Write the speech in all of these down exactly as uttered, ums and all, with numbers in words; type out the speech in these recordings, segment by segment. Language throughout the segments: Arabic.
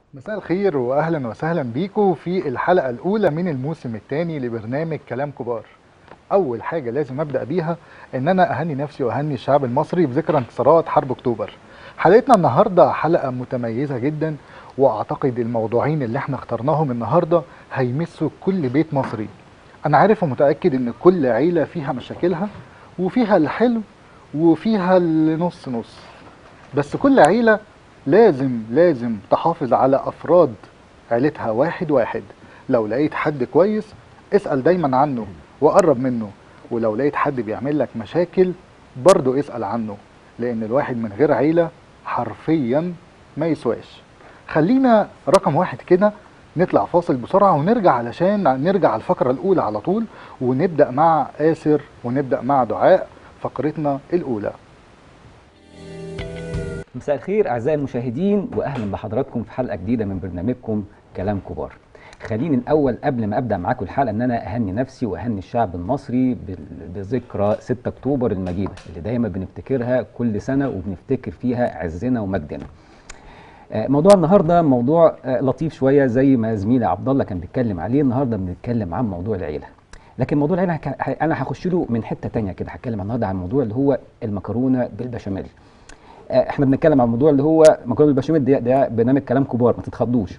مساء الخير واهلا وسهلا بيكم في الحلقه الاولى من الموسم الثاني لبرنامج كلام كبار. اول حاجه لازم ابدا بيها ان انا اهني نفسي واهني الشعب المصري بذكرى انتصارات حرب اكتوبر. حلقتنا النهارده حلقه متميزه جدا، واعتقد الموضوعين اللي احنا اخترناهم النهارده هيمسوا كل بيت مصري. انا عارف ومتاكد ان كل عيله فيها مشاكلها وفيها الحلو وفيها النص نص، بس كل عيلة لازم لازم تحافظ على أفراد عيلتها واحد واحد. لو لقيت حد كويس اسأل دايما عنه وقرب منه، ولو لقيت حد بيعمل لك مشاكل برضه اسأل عنه، لأن الواحد من غير عيلة حرفيا ما يسواش. خلينا رقم واحد كده نطلع فاصل بسرعة ونرجع علشان نرجع على الفقرة الأولى على طول، ونبدأ مع آسر ونبدأ مع دعاء فقرتنا الأولى. مساء الخير أعزائي المشاهدين، وأهلا بحضراتكم في حلقة جديدة من برنامجكم كلام كبار. خليني الأول قبل ما أبدأ معاكم الحلقة إن أنا أهني نفسي وأهني الشعب المصري بال- بذكرى ستة أكتوبر المجيدة اللي دايما بنفتكرها كل سنة وبنفتكر فيها عزنا ومجدنا. آه، موضوع النهارده موضوع آه، لطيف شوية زي ما زميلي عبد الله كان بيتكلم عليه. النهارده بنتكلم عن موضوع العيلة، لكن موضوع العيلة هك- ه- أنا هخش له من حتة تانية كده. هتكلم النهارده عن موضوع اللي هو المكرونة بالبشاميل. آه، احنا بنتكلم عن الموضوع اللي هو مكرونه بالبشاميل. ده, ده برنامج كلام كبار، ما تتخضوش.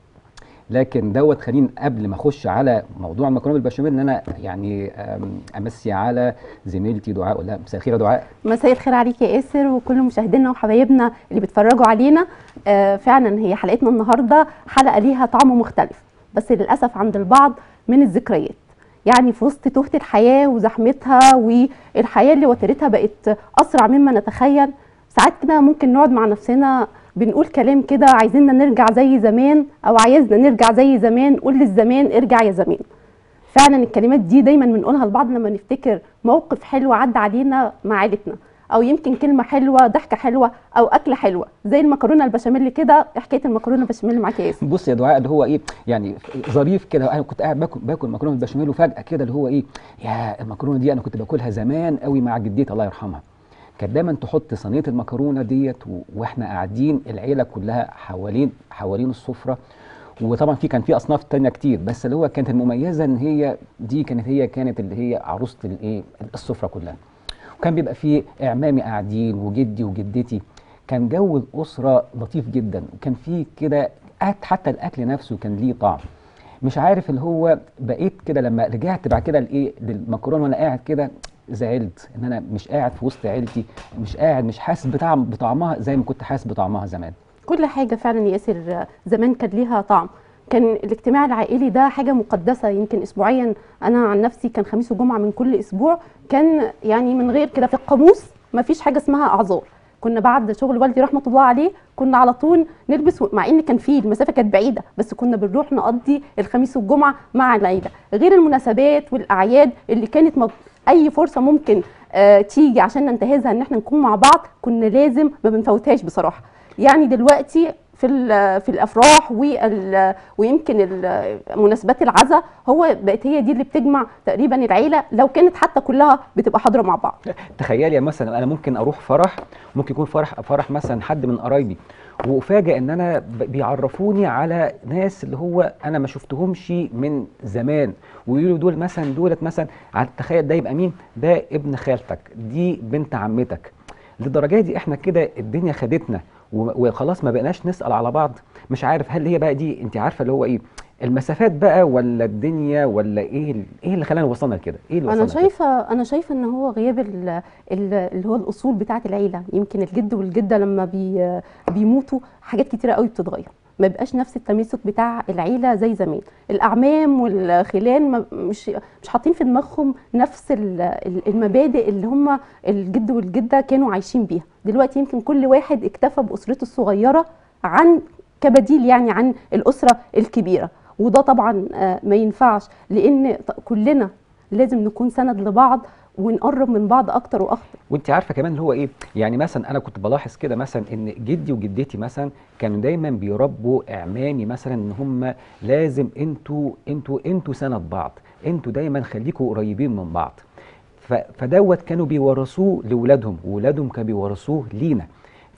لكن دوت خليني قبل ما اخش على موضوع المكرونه بالبشاميل ان انا يعني آم، امسي على زميلتي دعاء. اقول لها مساء الخير يا دعاء. مساء الخير عليك يا ياسر وكل مشاهدينا وحبايبنا اللي بيتفرجوا علينا. آه فعلا هي حلقتنا النهارده حلقه ليها طعم مختلف، بس للاسف عند البعض من الذكريات. يعني في وسط تهت الحياه وزحمتها والحياه اللي وترتها بقت اسرع مما نتخيل، ساعات كده ممكن نقعد مع نفسنا بنقول كلام كده عايزيننا نرجع زي زمان، او عايزنا نرجع زي زمان قول للزمان ارجع يا زمان. فعلا الكلمات دي دايما بنقولها لبعض لما نفتكر موقف حلو عدى علينا مع عيلتنا، او يمكن كلمه حلوه ضحكه حلوه او اكله حلوه زي المكرونه البشاميل كده. حكايه المكرونه البشاميل معاك يا ياسر. بص يا دعاء، اللي هو ايه يعني ظريف كده. انا كنت قاعد باكل باكل مكرونه بالبشاميل، وفجاه كده اللي هو ايه، يا المكرونه دي انا كنت باكلها زمان قوي مع جدتي الله يرحمها. كانت دايما تحط صينيه المكرونه ديت و- واحنا قاعدين العيله كلها حوالين حوالين السفره. وطبعا في كان في اصناف تانية كتير، بس اللي هو كانت المميزه ان هي دي كانت هي كانت اللي هي عروسه الايه السفره كلها. وكان بيبقى فيه اعمامي قاعدين وجدي وجدتي. كان جو الاسره لطيف جدا، وكان فيه كده أك- حتى الاكل نفسه كان ليه طعم. مش عارف اللي هو بقيت كده لما رجعت بعد كده لايه للمكرونه وانا قاعد كده، زعلت ان انا مش قاعد في وسط عيلتي، مش قاعد مش حاسس بطعم بطعمها زي ما كنت حاسس بطعمها زمان. كل حاجه فعلا يا ياسر زمان كان ليها طعم. كان الاجتماع العائلي ده حاجه مقدسه، يمكن اسبوعيا. انا عن نفسي كان خميس وجمعه من كل اسبوع، كان يعني من غير كده في القاموس ما فيش حاجه اسمها اعذار. كنا بعد شغل والدي رحمه الله عليه كنا على طول نلبس، مع ان كان فيه المسافه كانت بعيده، بس كنا بنروح نقضي الخميس والجمعه مع العيله، غير المناسبات والاعياد اللي كانت مب... اي فرصه ممكن آه تيجي عشان ننتهزها ان احنا نكون مع بعض كنا لازم ما بنفوتهاش بصراحه. يعني دلوقتي في ال- في الافراح وال- ويمكن ال- مناسبات العزاء هو بقت هي دي اللي بتجمع تقريبا العيله، لو كانت حتى كلها بتبقى حاضره مع بعض. تخيلي مثلا انا ممكن اروح فرح، ممكن يكون فرح فرح مثلا حد من قرايبي، وافاجئ ان انا ب- بيعرفوني على ناس اللي هو انا ما شفتهمش من زمان، ويقولوا دول مثلا دولت مثلا ع- تخيل ده يبقى مين؟ ده ابن خالتك، دي بنت عمتك. للدرجه دي احنا كده الدنيا خدتنا و- وخلاص ما بقناش نسأل على بعض. مش عارف هل هي بقى دي انت عارفه اللي هو ايه، المسافات بقى ولا الدنيا ولا ايه ال- ايه اللي خلانا وصلنا لكده؟ ايه اللي انا وصلنا لكده؟ شايفه انا شايفه ان هو غياب ال- ال- اللي هو الاصول بتاعه العيله. يمكن الجد والجده لما بي بيموتوا حاجات كتيره قوي بتتغير، ما بيبقاش نفس التماسك بتاع العيله زي زمان. الاعمام والخلان ما- مش مش حاطين في دماغهم نفس ال- ال- المبادئ اللي هم الجد والجده كانوا عايشين بيها. دلوقتي يمكن كل واحد اكتفى باسرته الصغيره عن كبديل يعني عن الاسره الكبيره، وده طبعا آه، ما ينفعش، لان ط- كلنا لازم نكون سند لبعض ونقرب من بعض اكتر واكتر. وانت عارفه كمان اللي هو ايه، يعني مثلا انا كنت بلاحظ كده مثلا ان جدي وجدتي مثلا كانوا دايما بيربوا اعمامي مثلا ان هم لازم انتوا انتوا انتوا سند بعض، انتوا دايما خليكوا قريبين من بعض. ف- فدوت كانوا بيورثوه لاولادهم، واولادهم كانوا بيورثوه لينا. ف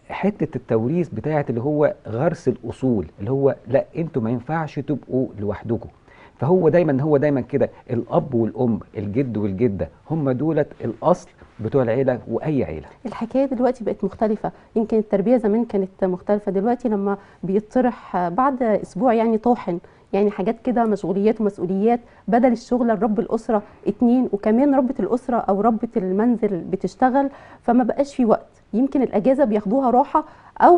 حته التوريث بتاعه اللي هو غرس الاصول، اللي هو لا انتوا ما ينفعش تبقوا لوحدكم. فهو دايما هو دايما كده الاب والام، الجد والجده، هم دولت الاصل بتوع العيله واي عيله. الحكايه دلوقتي بقت مختلفه، يمكن التربيه زمان كانت مختلفه، دلوقتي لما بيطرح بعد اسبوع يعني طاحن، يعني حاجات كده مشغوليات ومسؤوليات، بدل الشغل لرب الاسره اتنين، وكمان ربة الاسره او ربة المنزل بتشتغل، فما بقاش في وقت. يمكن الاجازه بياخدوها راحه، او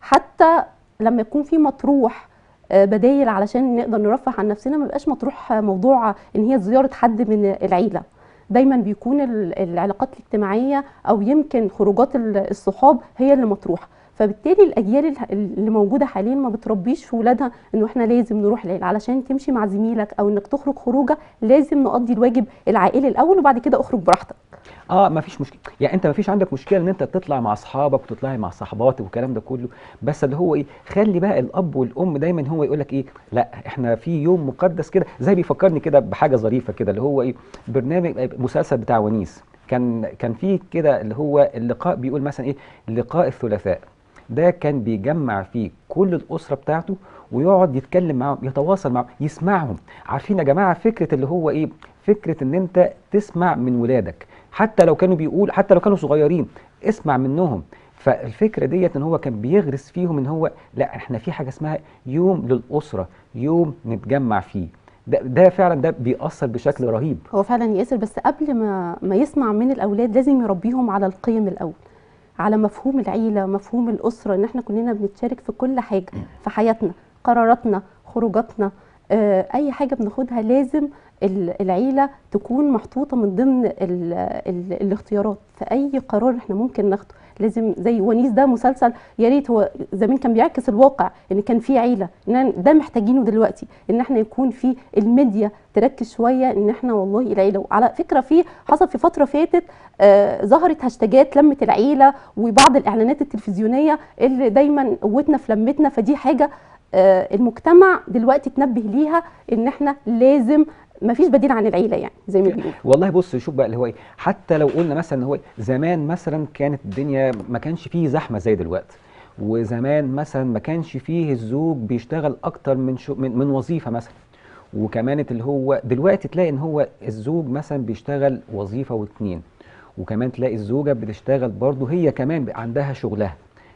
حتى لما يكون في مطروح بدايل علشان نقدر نرفه عن نفسنا، ما بقاش مطروح موضوع ان هي زياره حد من العيله. دايما بيكون العلاقات الاجتماعيه او يمكن خروجات الصحاب هي اللي مطروحه، فبالتالي الاجيال اللي موجوده حاليا ما بتربيش في ولادها انه احنا لازم نروح العيله علشان تمشي مع زميلك، او انك تخرج خروجه لازم نقضي الواجب العائلي الاول وبعد كده اخرج براحتك. اه ما فيش مشكله، يعني انت ما فيش عندك مشكله ان انت تطلع مع اصحابك وتطلعي مع صحباتك والكلام ده كله، بس اللي هو ايه، خلي بقى الاب والام دايما هو يقول لك ايه، لا احنا في يوم مقدس كده. زي بيفكرني كده بحاجه ظريفه كده، اللي هو ايه، برنامج مسلسل بتاع ونيس، كان كان فيه كده اللي هو اللقاء، بيقول مثلا ايه، لقاء الثلاثاء. ده كان بيجمع فيه كل الاسره بتاعته ويقعد يتكلم معاهم، يتواصل معاهم، يسمعهم. عارفين يا جماعه فكره اللي هو ايه، فكره ان انت تسمع من ولادك، حتى لو كانوا بيقول، حتى لو كانوا صغيرين اسمع منهم. فالفكره ديت ان هو كان بيغرس فيهم ان هو لا احنا في حاجه اسمها يوم للاسره، يوم نتجمع فيه. ده ده فعلا ده بيأثر بشكل رهيب. هو فعلا ياسر، بس قبل ما ما يسمع من الاولاد لازم يربيهم على القيم الاول، على مفهوم العيله، مفهوم الاسره، ان احنا كلنا بنتشارك في كل حاجه في حياتنا، قراراتنا، خروجاتنا، آه اي حاجه بناخدها لازم العيله تكون محطوطه من ضمن ال ال الاختيارات في اي قرار احنا ممكن ناخده. لازم زي ونيس ده مسلسل، يا ريت هو زمان كان بيعكس الواقع، ان كان في عيله، ان ده محتاجينه دلوقتي، ان احنا يكون في الميديا تركز شويه ان احنا والله العيله. على فكره في حصل في فتره فاتت آه ظهرت هاشتاجات لمه العيله، وبعض الاعلانات التلفزيونيه اللي دايما قوتنا في لمتنا، فدي حاجه آه المجتمع دلوقتي تنبه ليها، ان احنا لازم ما فيش بديل عن العيله، يعني زي ما بيقولوا. والله بص شوف بقى اللي هو ايه، حتى لو قلنا مثلا ان هو زمان مثلا كانت الدنيا ما كانش فيه زحمه زي دلوقتي، وزمان مثلا ما كانش فيه الزوج بيشتغل اكتر من شو من, من وظيفه مثلا، وكمان اللي هو دلوقتي تلاقي ان هو الزوج مثلا بيشتغل وظيفه واتنين، وكمان تلاقي الزوجه بتشتغل برضه هي كمان عندها شغلها.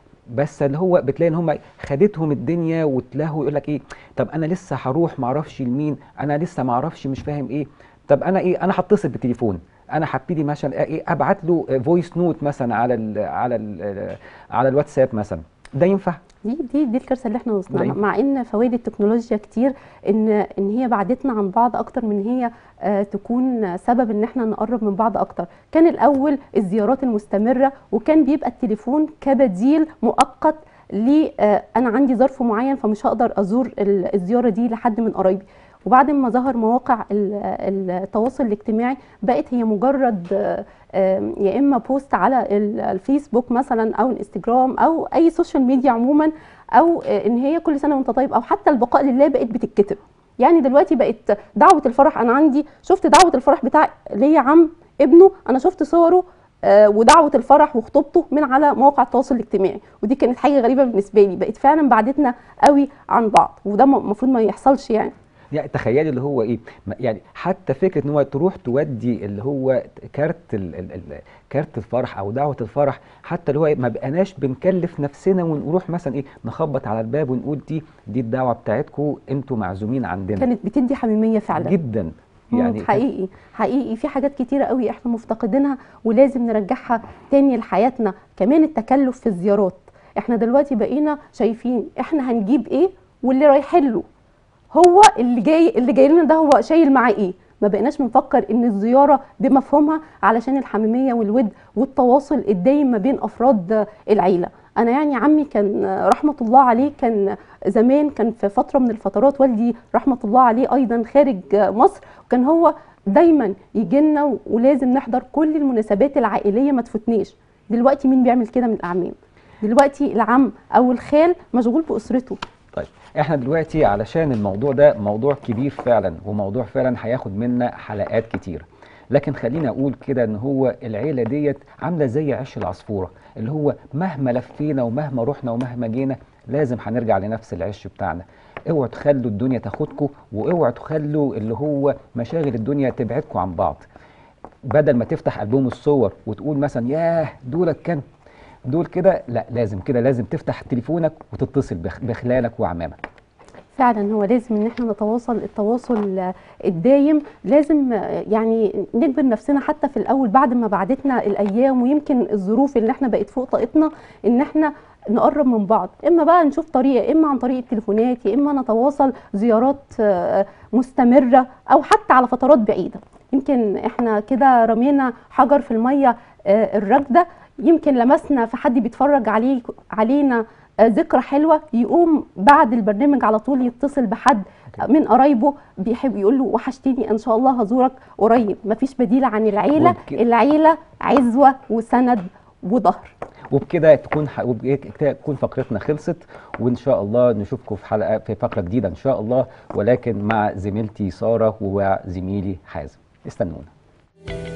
بس اللي هو بتلاقي ان هم خدتهم الدنيا وتلاقوا يقول لك ايه، طب انا لسه هروح ما اعرفش لمين، انا لسه ما اعرفش مش فاهم ايه، طب انا ايه، انا هتصل بالتليفون، انا هبتدي مثلا ايه ابعت له فويس نوت مثلا على ال على ال على الواتساب مثلا. ده ينفع؟ دي دي دي الكارثه اللي احنا وصلنا، مع ان فوائد التكنولوجيا كتير، ان ان هي بعدتنا عن بعض اكتر من هي آه تكون سبب ان احنا نقرب من بعض اكتر. كان الاول الزيارات المستمره، وكان بيبقى التليفون كبديل مؤقت لي، آه انا عندي ظرف معين فمش هقدر ازور الزياره دي لحد من قرايبي. وبعد ما ظهر مواقع التواصل الاجتماعي بقت هي مجرد يا اما بوست على الفيسبوك مثلا او الانستجرام او اي سوشيال ميديا عموما، او ان هي كل سنه وانت طيب، او حتى البقاء لله بقت بتتكتب. يعني دلوقتي بقت دعوه الفرح، انا عندي شفت دعوه الفرح بتاع ليا عم ابنه، انا شفت صوره ودعوه الفرح وخطوبته من على مواقع التواصل الاجتماعي، ودي كانت حاجه غريبه بالنسبه لي، بقت فعلا بعدتنا قوي عن بعض، وده المفروض ما يحصلش. يعني يعني تخيلي اللي هو ايه، يعني حتى فكره ان هو تروح تودي اللي هو كارت ال ال ال كارت الفرح او دعوه الفرح، حتى اللي هو ما بقناش بنكلف نفسنا ونروح مثلا ايه نخبط على الباب ونقول دي دي الدعوه بتاعتكم انتوا معزومين عندنا. كانت بتدي حميميه فعلا جدا، يعني حقيقي حقيقي في حاجات كتيره قوي احنا مفتقدينها ولازم نرجعها تاني لحياتنا. كمان التكلف في الزيارات، احنا دلوقتي بقينا شايفين احنا هنجيب ايه، واللي رايحين له هو اللي جاي اللي جاي لنا ده هو شايل معاه ايه. ما بقيناش بنفكر ان الزياره بمفهومها علشان الحميميه والود والتواصل الدايم ما بين افراد العيله. انا يعني عمي كان رحمه الله عليه، كان زمان كان في فتره من الفترات والدي رحمه الله عليه ايضا خارج مصر، وكان هو دايما يجي لنا ولازم نحضر كل المناسبات العائليه ما تفوتنيش. دلوقتي مين بيعمل كده من الاعمام؟ دلوقتي العم او الخال مشغول باسرته. طيب احنا دلوقتي علشان الموضوع ده موضوع كبير فعلا، وموضوع فعلا هياخد منا حلقات كتير، لكن خليني اقول كده ان هو العيله ديت عامله زي عش العصفوره، اللي هو مهما لفينا ومهما رحنا ومهما جينا لازم هنرجع لنفس العش بتاعنا. اوعوا تخلوا الدنيا تاخدكم، واوعوا تخلوا اللي هو مشاغل الدنيا تبعدكم عن بعض. بدل ما تفتح ألبوم الصور وتقول مثلا ياه دولك كان دول كده، لا لازم كده لازم تفتح تليفونك وتتصل بخ- بخلانك وعمامك. فعلا هو لازم ان احنا نتواصل التواصل آه، الدايم. لازم آه، يعني نجبر نفسنا حتى في الاول بعد ما بعدتنا الايام ويمكن الظروف اللي احنا بقت فوق طاقتنا، ان احنا نقرب من بعض، اما بقى نشوف طريقه، اما عن طريق التليفونات، يا اما نتواصل زيارات آه، مستمره، او حتى على فترات بعيده. يمكن احنا كده رمينا حجر في الميه آه، الراكده، يمكن لمسنا في حد بيتفرج عليه علينا آه، ذكرى حلوه، يقوم بعد البرنامج على طول يتصل بحد من قرايبه بيحب يقول له وحشتني ان شاء الله هزورك قريب. مفيش بديل عن العيله، وبك- العيله عزوه وسند وظهر. وبكده تكون ح... وبكده تكون فقرتنا خلصت، وان شاء الله نشوفكم في حلقه في فقره جديده ان شاء الله، ولكن مع زميلتي ساره وزميلي حازم. استنونا.